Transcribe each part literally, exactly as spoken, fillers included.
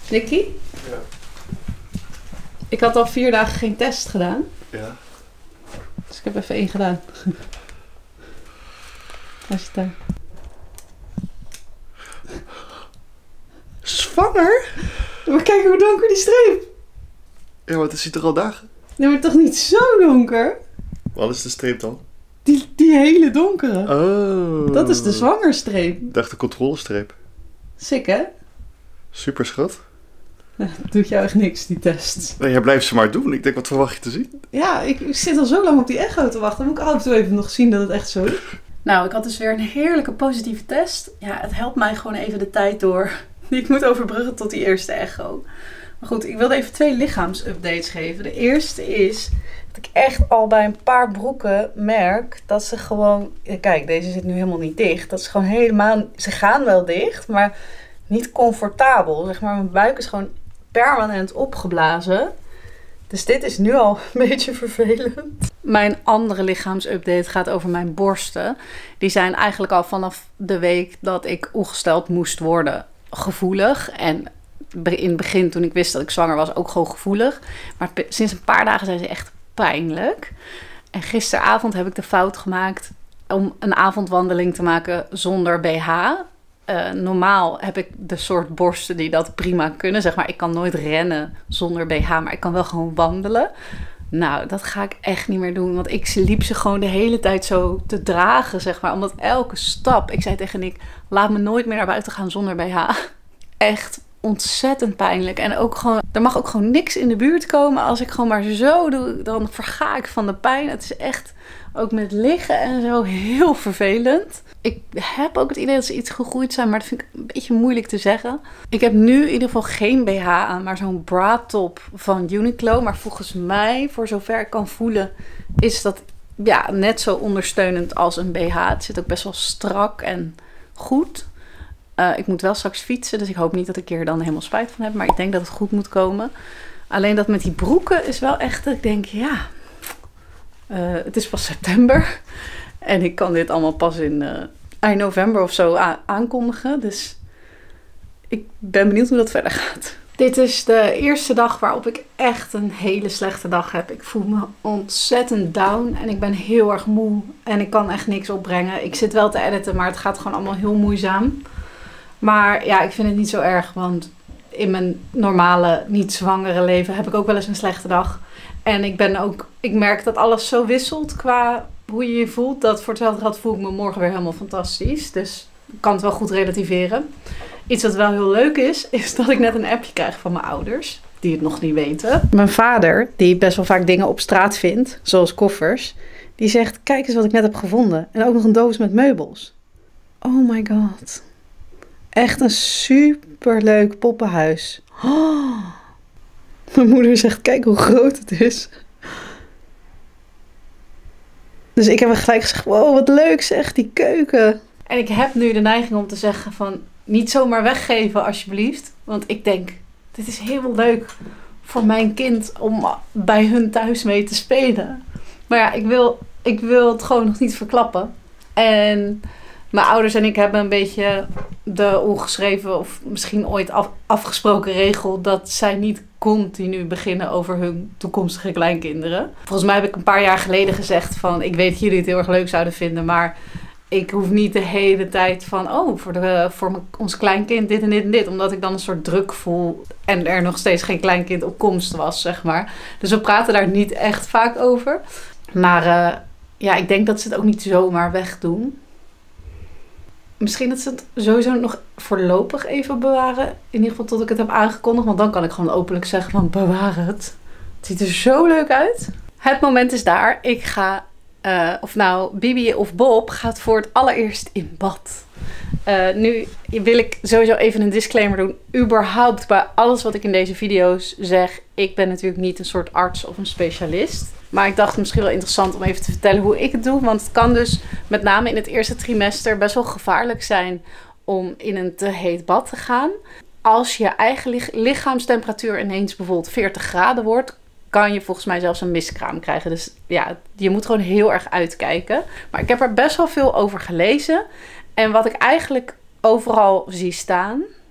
Nicky? Ja. Ik had al vier dagen geen test gedaan. Ja. Dus ik heb even één gedaan. Waar zit daar? Zwanger? Maar kijk hoe donker die streep. Ja, maar het ziet er al dagen. Nee, maar toch niet zo donker? Wat is de streep dan? Die, die hele donkere. Oh. Dat is de zwangerstreep. Ik dacht de controlestreep. Sick, hè? Super, schat. Dat doet jou echt niks, die test. Nee, jij blijft ze maar doen. Ik denk, wat verwacht je te zien? Ja, ik, ik zit al zo lang op die echo te wachten. Dan moet ik af en toe even nog zien dat het echt zo is. Nou, ik had dus weer een heerlijke positieve test. Ja, het helpt mij gewoon even de tijd door die ik moet overbruggen tot die eerste echo. Maar goed, ik wilde even twee lichaamsupdates geven. De eerste is dat ik echt al bij een paar broeken merk dat ze gewoon... Kijk, deze zit nu helemaal niet dicht. Dat is gewoon helemaal... Ze gaan wel dicht, maar niet comfortabel. Zeg maar, mijn buik is gewoon permanent opgeblazen. Dus dit is nu al een beetje vervelend. Mijn andere lichaamsupdate gaat over mijn borsten. Die zijn eigenlijk al vanaf de week dat ik ongesteld moest worden gevoelig. En in het begin, toen ik wist dat ik zwanger was, ook gewoon gevoelig. Maar sinds een paar dagen zijn ze echt pijnlijk. En gisteravond heb ik de fout gemaakt om een avondwandeling te maken zonder B H. Uh, normaal heb ik de soort borsten die dat prima kunnen. Zeg maar, ik kan nooit rennen zonder B H, maar ik kan wel gewoon wandelen. Nou, dat ga ik echt niet meer doen. Want ik liep ze gewoon de hele tijd zo te dragen, zeg maar. Omdat elke stap... Ik zei tegen Nick, laat me nooit meer naar buiten gaan zonder B H. Echt ontzettend pijnlijk. En ook gewoon... Er mag ook gewoon niks in de buurt komen. Als ik gewoon maar zo doe, dan verga ik van de pijn. Het is echt... Ook met liggen en zo heel vervelend. Ik heb ook het idee dat ze iets gegroeid zijn, maar dat vind ik een beetje moeilijk te zeggen. Ik heb nu in ieder geval geen B H aan, maar zo'n bra top van Uniqlo. Maar volgens mij, voor zover ik kan voelen, is dat ja, net zo ondersteunend als een B H. Het zit ook best wel strak en goed. Uh, ik moet wel straks fietsen, dus ik hoop niet dat ik er dan helemaal spijt van heb. Maar ik denk dat het goed moet komen. Alleen dat met die broeken is wel echt dat ik denk, ja... Uh, het is pas september en ik kan dit allemaal pas in uh, eind november of zo aankondigen. Dus ik ben benieuwd hoe dat verder gaat. Dit is de eerste dag waarop ik echt een hele slechte dag heb. Ik voel me ontzettend down en ik ben heel erg moe en ik kan echt niks opbrengen. Ik zit wel te editen, maar het gaat gewoon allemaal heel moeizaam. Maar ja, ik vind het niet zo erg, want in mijn normale, niet zwangere leven heb ik ook wel eens een slechte dag. En ik ben ook, ik merk dat alles zo wisselt qua hoe je je voelt. Dat voor hetzelfde geld voel ik me morgen weer helemaal fantastisch. Dus ik kan het wel goed relativeren. Iets wat wel heel leuk is, is dat ik net een appje krijg van mijn ouders. Die het nog niet weten. Mijn vader, die best wel vaak dingen op straat vindt, zoals koffers. Die zegt, kijk eens wat ik net heb gevonden. En ook nog een doos met meubels. Oh my god. Echt een superleuk poppenhuis. Oh. Mijn moeder zegt, kijk hoe groot het is. Dus ik heb hem gelijk gezegd, wow, wat leuk zeg, die keuken. En ik heb nu de neiging om te zeggen van, niet zomaar weggeven alsjeblieft. Want ik denk, dit is heel leuk voor mijn kind om bij hun thuis mee te spelen. Maar ja, ik wil, ik wil het gewoon nog niet verklappen. En mijn ouders en ik hebben een beetje de ongeschreven of misschien ooit af, afgesproken regel dat zij niet continu beginnen over hun toekomstige kleinkinderen. Volgens mij heb ik een paar jaar geleden gezegd van, ik weet dat jullie het heel erg leuk zouden vinden, maar ik hoef niet de hele tijd van, oh, voor, de, voor mijn, ons kleinkind dit en dit en dit. Omdat ik dan een soort druk voel en er nog steeds geen kleinkind op komst was, zeg maar. Dus we praten daar niet echt vaak over. Maar uh, ja, ik denk dat ze het ook niet zomaar wegdoen. Misschien dat ze het sowieso nog voorlopig even bewaren. In ieder geval tot ik het heb aangekondigd. Want dan kan ik gewoon openlijk zeggen van, bewaar het. Het ziet er zo leuk uit. Het moment is daar. Ik ga, uh, of nou Bibi of Bob gaat voor het allereerst in bad. Uh, nu wil ik sowieso even een disclaimer doen. Überhaupt bij alles wat ik in deze video's zeg. Ik ben natuurlijk niet een soort arts of een specialist. Maar ik dacht misschien wel interessant om even te vertellen hoe ik het doe. Want het kan dus met name in het eerste trimester best wel gevaarlijk zijn om in een te heet bad te gaan. Als je eigen lichaamstemperatuur ineens bijvoorbeeld veertig graden wordt, kan je volgens mij zelfs een miskraam krijgen. Dus ja, je moet gewoon heel erg uitkijken. Maar ik heb er best wel veel over gelezen. En wat ik eigenlijk overal zie staan,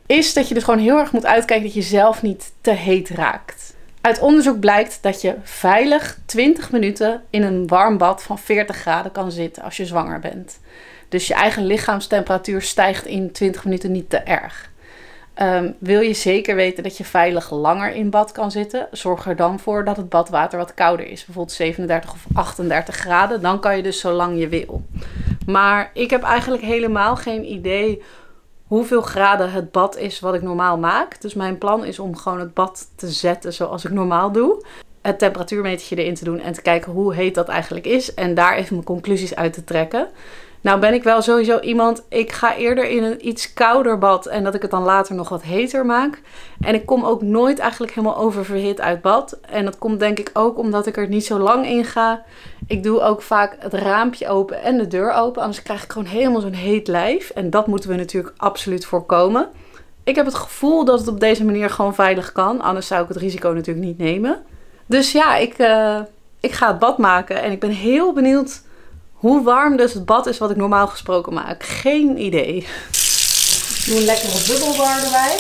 is dat je dus gewoon heel erg moet uitkijken dat je zelf niet te heet raakt. Uit onderzoek blijkt dat je veilig twintig minuten in een warm bad van veertig graden kan zitten als je zwanger bent. Dus je eigen lichaamstemperatuur stijgt in twintig minuten niet te erg. Um, wil je zeker weten dat je veilig langer in bad kan zitten, zorg er dan voor dat het badwater wat kouder is. Bijvoorbeeld zevenendertig of achtendertig graden. Dan kan je dus zo lang je wil. Maar ik heb eigenlijk helemaal geen idee hoeveel graden het bad is wat ik normaal maak. Dus mijn plan is om gewoon het bad te zetten zoals ik normaal doe. Het temperatuurmetertje erin te doen en te kijken hoe heet dat eigenlijk is. En daar even mijn conclusies uit te trekken. Nou ben ik wel sowieso iemand, ik ga eerder in een iets kouder bad en dat ik het dan later nog wat heter maak. En ik kom ook nooit eigenlijk helemaal oververhit uit bad. En dat komt denk ik ook omdat ik er niet zo lang in ga. Ik doe ook vaak het raampje open en de deur open, anders krijg ik gewoon helemaal zo'n heet lijf. En dat moeten we natuurlijk absoluut voorkomen. Ik heb het gevoel dat het op deze manier gewoon veilig kan, anders zou ik het risico natuurlijk niet nemen. Dus ja, ik, uh, ik ga het bad maken en ik ben heel benieuwd hoe warm dus het bad is wat ik normaal gesproken maak. Geen idee. Ik doe een lekkere bubbelbar erbij.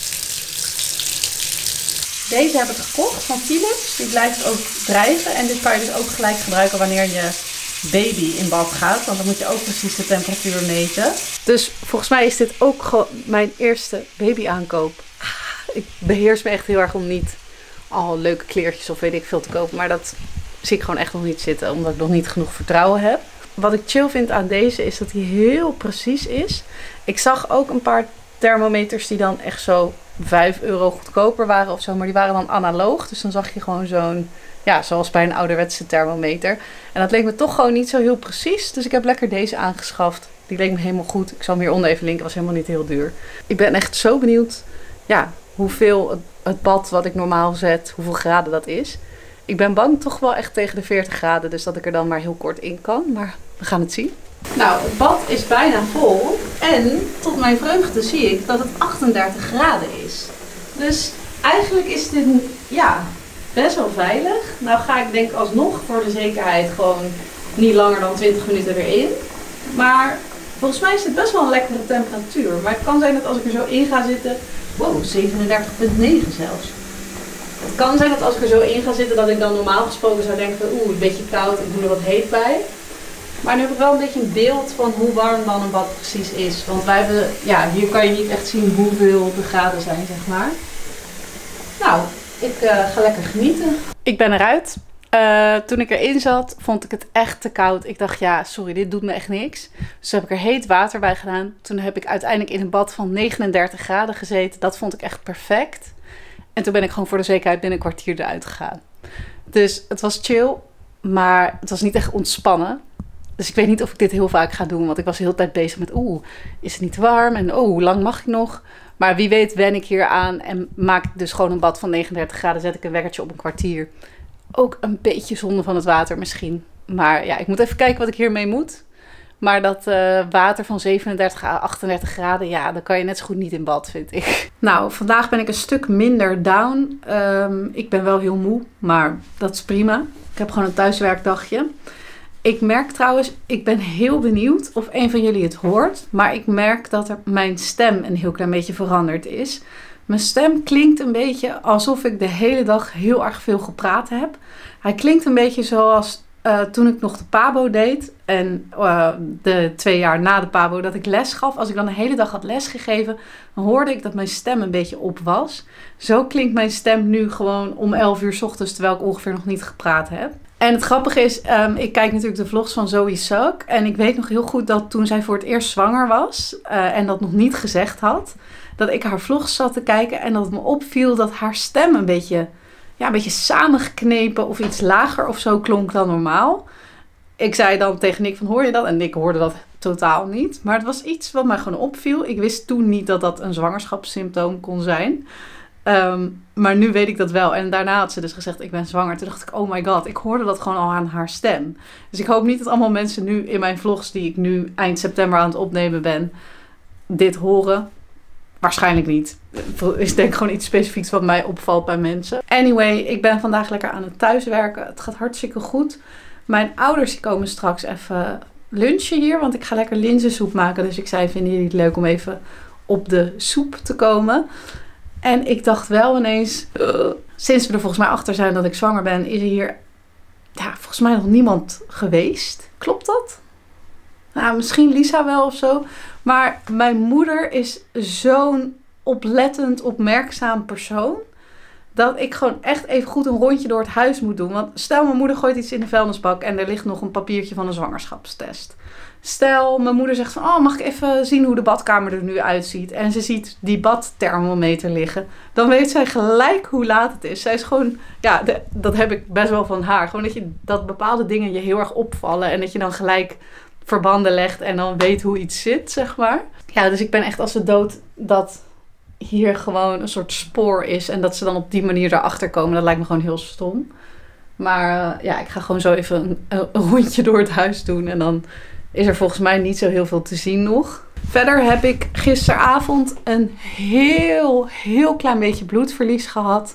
Deze heb ik gekocht van Philips. Die blijft ook drijven. En dit kan je dus ook gelijk gebruiken wanneer je baby in bad gaat. Want dan moet je ook precies de temperatuur meten. Dus volgens mij is dit ook gewoon mijn eerste baby aankoop. Ik beheers me echt heel erg om niet al leuke kleertjes of weet ik veel te kopen. Maar dat zie ik gewoon echt nog niet zitten, omdat ik nog niet genoeg vertrouwen heb. Wat ik chill vind aan deze is dat hij heel precies is. Ik zag ook een paar thermometers die dan echt zo vijf euro goedkoper waren of zo. Maar die waren dan analoog. Dus dan zag je gewoon zo'n, ja, zoals bij een ouderwetse thermometer. En dat leek me toch gewoon niet zo heel precies. Dus ik heb lekker deze aangeschaft. Die leek me helemaal goed. Ik zal hem hieronder even linken. Was helemaal niet heel duur. Ik ben echt zo benieuwd, ja, hoeveel het, het bad wat ik normaal zet, hoeveel graden dat is. Ik ben bang toch wel echt tegen de veertig graden, dus dat ik er dan maar heel kort in kan. Maar we gaan het zien. Nou, het bad is bijna vol. En tot mijn vreugde zie ik dat het achtendertig graden is. Dus eigenlijk is dit, ja, best wel veilig. Nou ga ik denk alsnog voor de zekerheid gewoon niet langer dan twintig minuten erin. Maar volgens mij is het best wel een lekkere temperatuur. Maar het kan zijn dat als ik er zo in ga zitten, wow, zevenendertig komma negen zelfs. Het kan zijn dat als ik er zo in ga zitten dat ik dan normaal gesproken zou denken van oeh, een beetje koud, ik doe er wat heet bij. Maar nu heb ik wel een beetje een beeld van hoe warm dan een bad precies is. Want wij hebben, ja, hier kan je niet echt zien hoeveel de graden zijn, zeg maar. Nou, ik uh, ga lekker genieten. Ik ben eruit. Uh, toen ik erin zat, vond ik het echt te koud. Ik dacht, ja, sorry, dit doet me echt niks. Dus toen heb ik er heet water bij gedaan. Toen heb ik uiteindelijk in een bad van negenendertig graden gezeten. Dat vond ik echt perfect. En toen ben ik gewoon voor de zekerheid binnen een kwartier eruit gegaan. Dus het was chill, maar het was niet echt ontspannen. Dus ik weet niet of ik dit heel vaak ga doen. Want ik was de hele tijd bezig met, oeh, is het niet warm? En oh, hoe lang mag ik nog? Maar wie weet wen ik hier aan en maak ik dus gewoon een bad van negenendertig graden. Zet ik een wekkertje op een kwartier. Ook een beetje zonde van het water misschien. Maar ja, ik moet even kijken wat ik hiermee moet. Maar dat uh, water van zevenendertig à achtendertig graden, ja, dan kan je net zo goed niet in bad, vind ik. Nou, vandaag ben ik een stuk minder down. Um, ik ben wel heel moe, maar dat is prima. Ik heb gewoon een thuiswerkdagje. Ik merk trouwens, ik ben heel benieuwd of een van jullie het hoort. Maar ik merk dat er mijn stem een heel klein beetje veranderd is. Mijn stem klinkt een beetje alsof ik de hele dag heel erg veel gepraat heb. Hij klinkt een beetje zoals uh, toen ik nog de pabo deed. En uh, de twee jaar na de pabo dat ik les gaf. Als ik dan de hele dag had lesgegeven, dan hoorde ik dat mijn stem een beetje op was. Zo klinkt mijn stem nu gewoon om elf uur 's ochtends, terwijl ik ongeveer nog niet gepraat heb. En het grappige is, um, ik kijk natuurlijk de vlogs van Zoe Sak. En ik weet nog heel goed dat toen zij voor het eerst zwanger was uh, en dat nog niet gezegd had, dat ik haar vlogs zat te kijken en dat het me opviel dat haar stem een beetje, ja, een beetje samengeknepen of iets lager of zo klonk dan normaal. Ik zei dan tegen Nick van, hoor je dat? En Nick hoorde dat totaal niet. Maar het was iets wat mij gewoon opviel. Ik wist toen niet dat dat een zwangerschapssymptoom kon zijn. Um, maar nu weet ik dat wel. En daarna had ze dus gezegd, ik ben zwanger. Toen dacht ik, oh my god, ik hoorde dat gewoon al aan haar stem. Dus ik hoop niet dat allemaal mensen nu in mijn vlogs, die ik nu eind september aan het opnemen ben, dit horen. Waarschijnlijk niet. Het is denk ik gewoon iets specifieks wat mij opvalt bij mensen. Anyway, ik ben vandaag lekker aan het thuiswerken. Het gaat hartstikke goed. Mijn ouders die komen straks even lunchen hier, want ik ga lekker linzensoep maken. Dus ik zei, vinden jullie het leuk om even op de soep te komen. En ik dacht wel ineens, uh, sinds we er volgens mij achter zijn dat ik zwanger ben, is er hier ja, volgens mij nog niemand geweest. Klopt dat? Nou, misschien Lisa wel of zo. Maar mijn moeder is zo'n oplettend, opmerkzaam persoon. Dat ik gewoon echt even goed een rondje door het huis moet doen. Want stel, mijn moeder gooit iets in de vuilnisbak en er ligt nog een papiertje van een zwangerschapstest. Stel, mijn moeder zegt van, oh, mag ik even zien hoe de badkamer er nu uitziet? En ze ziet die badthermometer liggen. Dan weet zij gelijk hoe laat het is. Zij is gewoon, ja, de, dat heb ik best wel van haar. Gewoon dat, je, dat bepaalde dingen je heel erg opvallen. En dat je dan gelijk verbanden legt en dan weet hoe iets zit, zeg maar. Ja, dus ik ben echt als de dood dat hier gewoon een soort spoor is. En dat ze dan op die manier erachter komen. Dat lijkt me gewoon heel stom. Maar uh, ja, ik ga gewoon zo even een, een rondje door het huis doen. En dan is er volgens mij niet zo heel veel te zien nog. Verder heb ik gisteravond een heel, heel klein beetje bloedverlies gehad.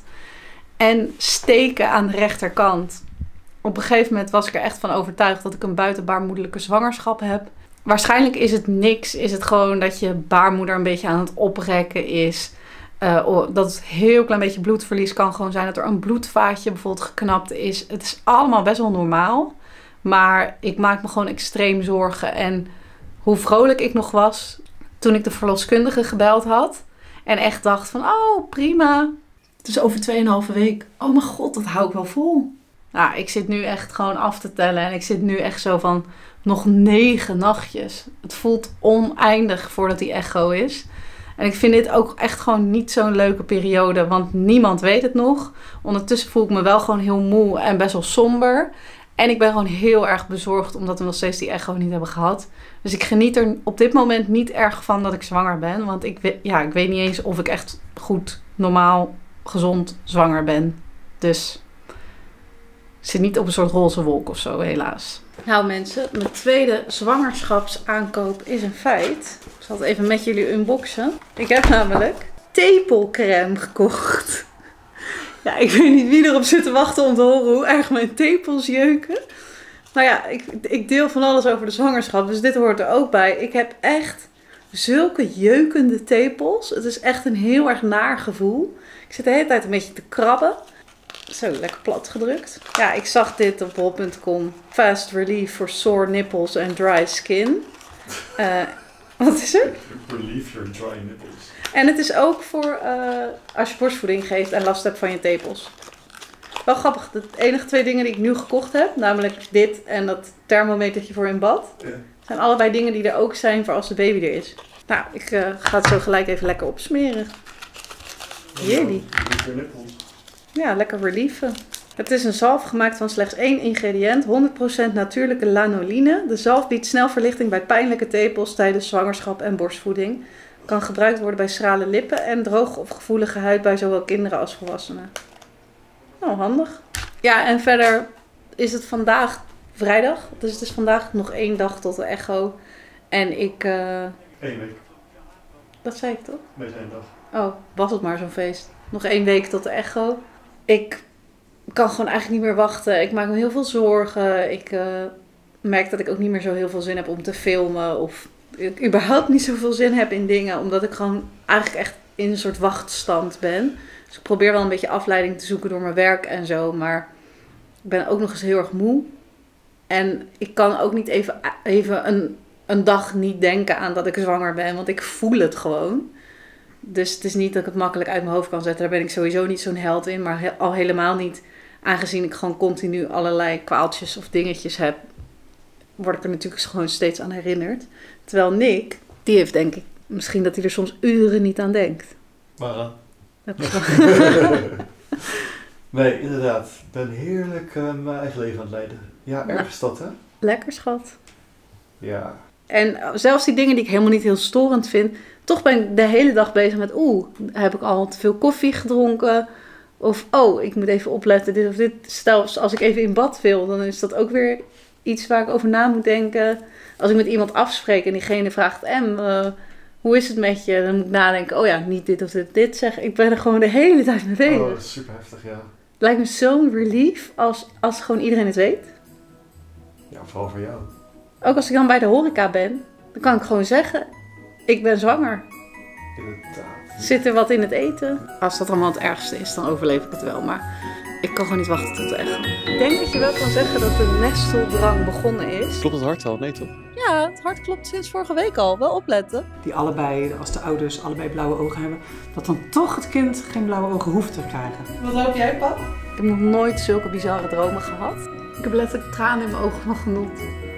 En steken aan de rechterkant. Op een gegeven moment was ik er echt van overtuigd dat ik een buitenbaarmoederlijke zwangerschap heb. Waarschijnlijk is het niks. Is het gewoon dat je baarmoeder een beetje aan het oprekken is. Uh, dat het heel klein beetje bloedverlies kan gewoon zijn. Dat er een bloedvaatje bijvoorbeeld geknapt is. Het is allemaal best wel normaal. Maar ik maak me gewoon extreem zorgen. En hoe vrolijk ik nog was toen ik de verloskundige gebeld had. En echt dacht van, oh prima. Het is over tweeënhalve week. Oh mijn god, dat hou ik wel vol. Nou, ik zit nu echt gewoon af te tellen. En ik zit nu echt zo van nog negen nachtjes. Het voelt oneindig voordat die echo is. En ik vind dit ook echt gewoon niet zo'n leuke periode. Want niemand weet het nog. Ondertussen voel ik me wel gewoon heel moe en best wel somber. En ik ben gewoon heel erg bezorgd omdat we nog steeds die echo niet hebben gehad. Dus ik geniet er op dit moment niet erg van dat ik zwanger ben. Want ik, weet, ja, ik weet niet eens of ik echt goed, normaal, gezond zwanger ben. Dus ik zit niet op een soort roze wolk of zo, helaas. Nou mensen, mijn tweede zwangerschapsaankoop is een feit. Ik zal het even met jullie unboxen. Ik heb namelijk tepelcrème gekocht. Ja, ik weet niet wie erop zit te wachten om te horen hoe erg mijn tepels jeuken. Nou ja, ik, ik deel van alles over de zwangerschap, dus dit hoort er ook bij. Ik heb echt zulke jeukende tepels. Het is echt een heel erg naar gevoel. Ik zit de hele tijd een beetje te krabben. Zo, lekker plat gedrukt. Ja, ik zag dit op bol punt com. Fast relief for sore nipples and dry skin. Uh, wat is er? Relieve your dry nipples. En het is ook voor uh, als je borstvoeding geeft en last hebt van je tepels. Wel grappig. De enige twee dingen die ik nu gekocht heb, namelijk dit en dat thermometertje voor in bad, ja, zijn allebei dingen die er ook zijn voor als de baby er is. Nou, ik uh, ga het zo gelijk even lekker opsmeren. Jullie. Ja, lekker relieven. Het is een zalf gemaakt van slechts één ingrediënt, honderd procent natuurlijke lanoline. De zalf biedt snel verlichting bij pijnlijke tepels tijdens zwangerschap en borstvoeding. Kan gebruikt worden bij schrale lippen en droge of gevoelige huid bij zowel kinderen als volwassenen. Nou, handig. Ja, en verder is het vandaag vrijdag. Dus het is vandaag nog één dag tot de echo. En ik... Uh... Eén week. Dat zei ik toch? Nee, één dag. Oh, was het maar zo'n feest. Nog één week tot de echo. Ik kan gewoon eigenlijk niet meer wachten. Ik maak me heel veel zorgen. Ik uh, merk dat ik ook niet meer zo heel veel zin heb om te filmen. Of ik überhaupt niet zoveel zin heb in dingen. Omdat ik gewoon eigenlijk echt in een soort wachtstand ben. Dus ik probeer wel een beetje afleiding te zoeken door mijn werk en zo. Maar ik ben ook nog eens heel erg moe. En ik kan ook niet even, even een, een dag niet denken aan dat ik zwanger ben. Want ik voel het gewoon. Dus het is niet dat ik het makkelijk uit mijn hoofd kan zetten. Daar ben ik sowieso niet zo'n held in. Maar he- al helemaal niet, aangezien ik gewoon continu allerlei kwaaltjes of dingetjes heb, word ik er natuurlijk gewoon steeds aan herinnerd. Terwijl Nick, die heeft denk ik, misschien dat hij er soms uren niet aan denkt. Maar uh. Nee, inderdaad. Ik ben heerlijk uh, mijn eigen leven aan het leiden. Ja, erg is dat, hè? Lekker, schat. Ja. En zelfs die dingen die ik helemaal niet heel storend vind, toch ben ik de hele dag bezig met, oeh, heb ik al te veel koffie gedronken? Of, oh, ik moet even opletten, dit of dit. Stel, als ik even in bad wil, dan is dat ook weer iets waar ik over na moet denken. Als ik met iemand afspreek en diegene vraagt, em, uh, hoe is het met je? Dan moet ik nadenken, oh ja, niet dit of dit, dit zeggen. Ik ben er gewoon de hele tijd mee bezig. Oh, dat is super heftig, ja. Lijkt me zo'n relief als, als gewoon iedereen het weet. Ja, vooral voor jou. Ook als ik dan bij de horeca ben, dan kan ik gewoon zeggen, ik ben zwanger. Inderdaad. Zit er wat in het eten? Als dat allemaal het ergste is, dan overleef ik het wel. Maar ik kan gewoon niet wachten tot de echo. Ik denk dat je wel kan zeggen dat de nesteldrang begonnen is. Klopt het hart al? Nee toch? Ja, het hart klopt sinds vorige week al. Wel opletten. Die allebei, als de ouders allebei blauwe ogen hebben, dat dan toch het kind geen blauwe ogen hoeft te krijgen. Wat hoop jij, pap? Ik heb nog nooit zulke bizarre dromen gehad. Ik heb letterlijk tranen in mijn ogen van genot.